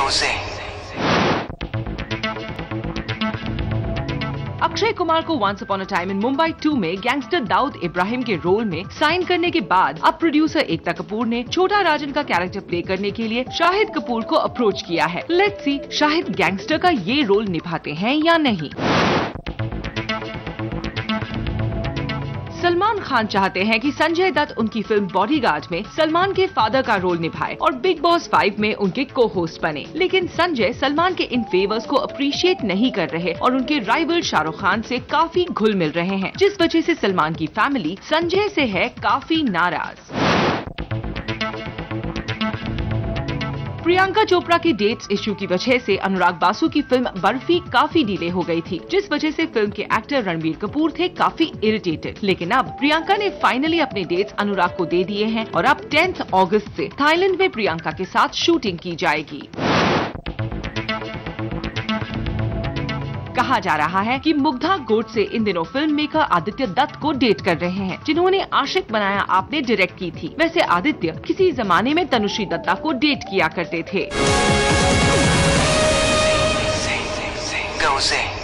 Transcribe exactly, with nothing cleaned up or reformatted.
अक्षय कुमार को once upon a time in Mumbai two में gangster Dawood Ibrahim के रोल में साइन करने के बाद अब प्रोड्यूसर एकता कपूर ने छोटा राजन का कैरेक्टर प्ले करने के लिए शाहिद कपूर को अप्रोच किया है। लेट्स सी शाहिद गैंगस्टर का ये रोल निभाते हैं या नहीं। सलमान खान चाहते हैं कि संजय दत्त उनकी फिल्म बॉडीगार्ड में सलमान के फादर का रोल निभाए और बिग बॉस फाइव में उनके को होस्ट बने, लेकिन संजय सलमान के इन फेवर्स को अप्रिशिएट नहीं कर रहे और उनके राइवल शाहरुख खान से काफी घुल मिल रहे हैं, जिस वजह से सलमान की फैमिली संजय से है काफी नाराज। प्रियंका चोपड़ा की डेट्स इश्यू की वजह से अनुराग बासु की फिल्म बर्फी काफी डिले हो गई थी, जिस वजह से फिल्म के एक्टर रणबीर कपूर थे काफी इरिटेटेड। लेकिन अब प्रियंका ने फाइनली अपने डेट्स अनुराग को दे दिए हैं और अब टेंथ अगस्त से थाईलैंड में प्रियंका के साथ शूटिंग की जाएगी। कहा जा रहा है कि मुग्धा गोडसे इन दिनों फिल्म मेकर आदित्य दत्त को डेट कर रहे हैं, जिन्होंने आशिक बनाया आपने डायरेक्ट की थी। वैसे आदित्य किसी जमाने में तनुश्री दत्ता को डेट किया करते थे।